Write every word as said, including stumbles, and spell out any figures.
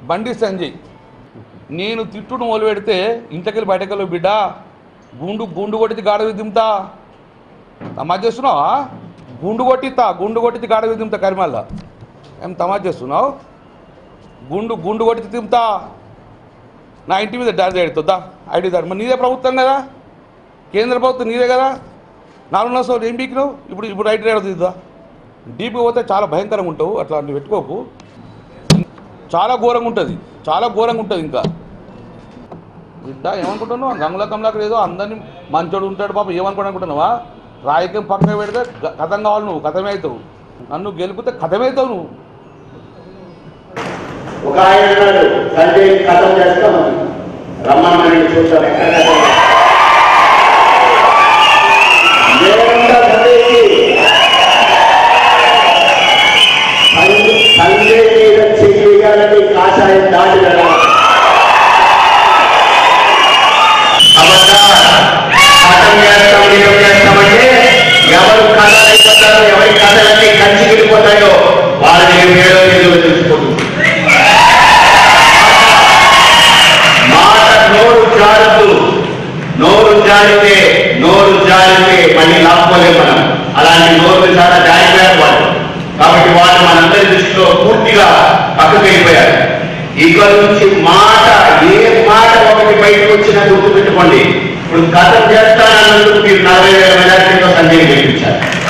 బండి సంజయ్ నేను తిట్టును మొదలు పెడితే ఇంట్లోకెళ్ళి బయటకెళ్ళి బిడ్డ గుండు గుండు కొట్టించి గాడ దింపుతా తమాజ్ చేస్తున్నావా? గుండు కొట్టిస్తా గుండు కొట్టించి గాడ దింపుతా కరిమల్ల ఏం తమాజ్ చేస్తున్నావు? గుండు గుండు కొట్టించి దింపుతా నా ఇంటి మీద దాడి ఎడుతుందా ఐడి దాడి మరి నీదే ప్రభుత్వం కదా, కేంద్ర ప్రభుత్వం నీదే కదా, నాలుగున్నర సంవత్సరం ఏం బీకినావు? ఇప్పుడు ఇప్పుడు రైట్ రైడ్ అవుతుందా? డీప్గా పోతే చాలా భయంకరంగా ఉంటావు, అట్లా పెట్టుకోకు. చాలా ఘోరంగా ఉంటుంది, చాలా ఘోరంగా ఉంటుంది. ఇంకా బిడ్డ ఏమనుకుంటున్నావు? గంగుల కమలాకర్ ఏదో అందరినీ మంచోడు ఉంటాడు పాప ఏమనుకోండి అనుకుంటున్నావా? రాయకం పక్కన పెడితే కథం కావాలి, నువ్వు కథమే అవుతావు. నన్ను గెలిపితే కథమే అవుతావు నువ్వు. ఒక ఆయన అన్నాడు సంజయ్ కథం చేస్తాం రమ్మని చూస్తాం సంజయ్ మీద చెయ్యాలని కాషాయం దాటి కదా కథం చేస్తాం నిజం చేస్తామంటే ఎవరు కథలు అయిపోతారో ఎవరి కథలన్నీ కంచి వెళ్ళిపోతాయో వాళ్ళని ఏడో తెలుగు తెలుసుకుంటుంది. మాట నోరు జారుతూ నోరు జారితే నోరు జారితే మళ్ళీ లాక్కోలేము మనం. అలాంటి నోరు చాలా జారిపోయారు వాళ్ళు. కాబట్టి వాళ్ళు మనందరి దృష్టిలో పూర్తిగా పక్కకు వెళ్ళిపోయారు. ఇక్కడ నుంచి మాట ఏ మాట ఒకటి బయటకు వచ్చినా గుర్తుపెట్టుకోండి. ఇప్పుడు కథం చేస్తానన్నందుకు మీరు నలభై వేల మెజార్టీతో సంజయ్ గెలిపించారు.